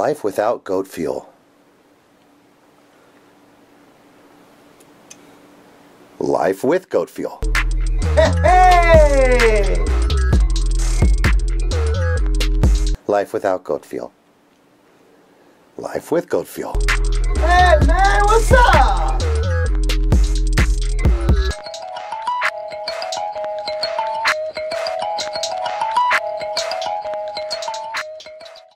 Life without goat fuel. Life with goat fuel. Hey! Life without goat fuel. Life with goat fuel. Hey, man!